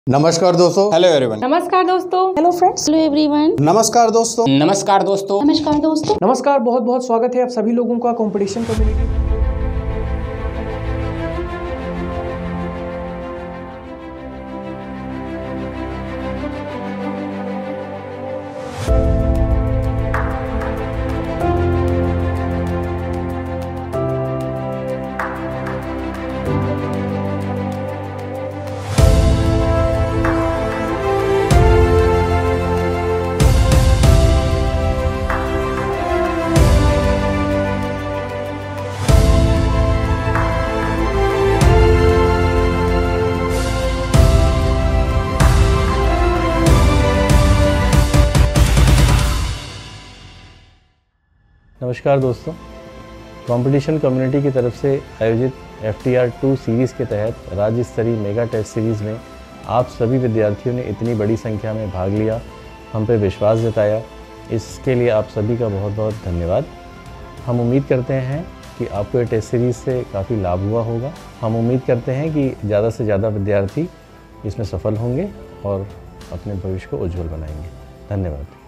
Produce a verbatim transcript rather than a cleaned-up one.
नमस्कार दोस्तों। Hello everyone. नमस्कार दोस्तों। Hello friends. Hello everyone. नमस्कार दोस्तों। नमस्कार दोस्तों। नमस्कार दोस्तों। नमस्कार, बहुत बहुत स्वागत है आप सभी लोगों का कंपटीशन कम्युनिटी। नमस्कार दोस्तों, कंपटीशन कम्युनिटी की तरफ से आयोजित F T R two series के तहत राज्य स्तरीय मेगा टेस्ट सीरीज़ में आप सभी विद्यार्थियों ने इतनी बड़ी संख्या में भाग लिया, हम पे विश्वास जताया, इसके लिए आप सभी का बहुत बहुत धन्यवाद। हम उम्मीद करते हैं कि आपको ये टेस्ट सीरीज़ से काफ़ी लाभ हुआ होगा। हम उम्मीद करते हैं कि ज़्यादा से ज़्यादा विद्यार्थी इसमें सफल होंगे और अपने भविष्य को उज्जवल बनाएंगे। धन्यवाद।